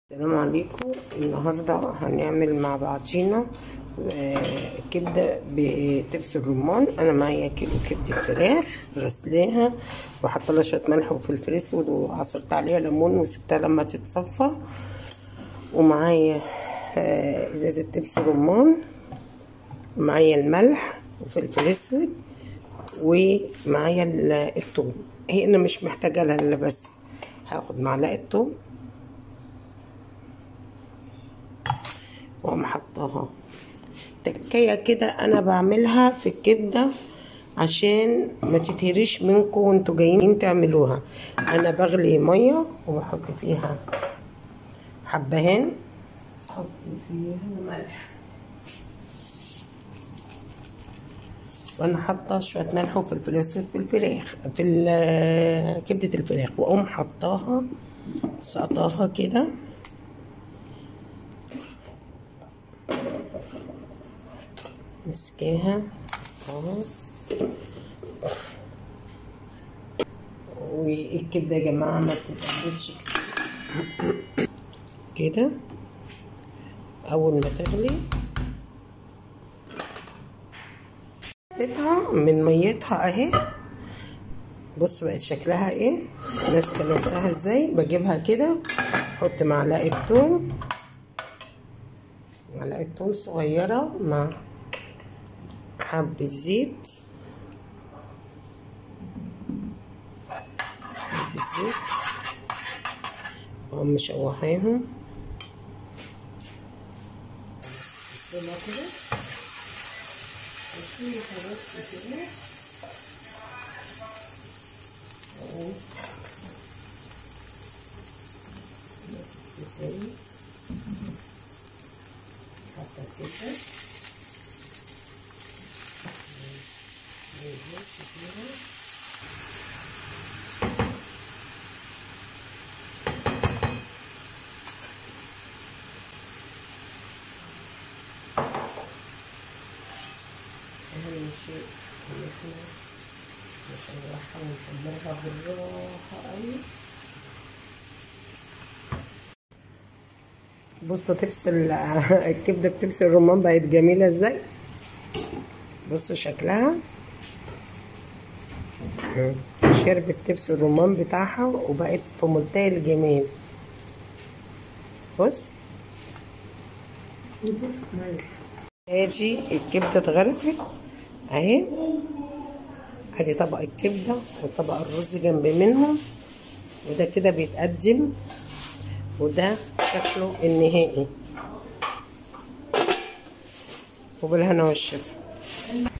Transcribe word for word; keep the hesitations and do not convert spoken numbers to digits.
السلام عليكم. النهارده هنعمل مع بعضينا كبده بتبس الرمان. انا معايا كيلو كبده فراخ غسلاها وحاطه لها شويه ملح وفلفل اسود وعصرت عليها ليمون وسبتها لما تتصفى، ومعايا ازازه تبس رمان، معايا الملح وفلفل اسود، ومعايا الثوم. هي انا مش محتاجه لها الا بس هاخد معلقه ثوم واقوم حطاها تكايه كده. انا بعملها في الكبده عشان ما تتهريش منكم وانتوا جايين تعملوها. انا بغلي ميه وبحط فيها حبهان، احط فيها ملح، وانا حاطه شويه ملح وفلفل اسود في الفراخ في كبده الفراخ، واقوم حطاها سقطاها كده مسكاها اهو. والكبده يا جماعه ما بتتقلبش كتير كده. اول ما تغلي فتها من ميتها اهي. بص بقت شكلها ايه، ماسكه نفسها ازاي. بجيبها كده احط معلقه ثوم، معلقه ثوم صغيره مع حبة زيت، حبة زيت وأقوم مشوحاهم كده كده وفيها بس كده اهو حتى كده أهم شيء إن إحنا نشوحها ونحمرها بالراحة أوي. بصوا تبس الكبدة بتبس الرمان بقت جميلة ازاي. بصوا شكلها شربت تبس الرمان بتاعها وبقت في منتهى الجمال. بص ادي الكبده اتغرفت اهي، ادي طبق الكبده وطبق الرز جنب منهم، وده كده بيتقدم، وده شكله النهائي. وبالهنا والشفا.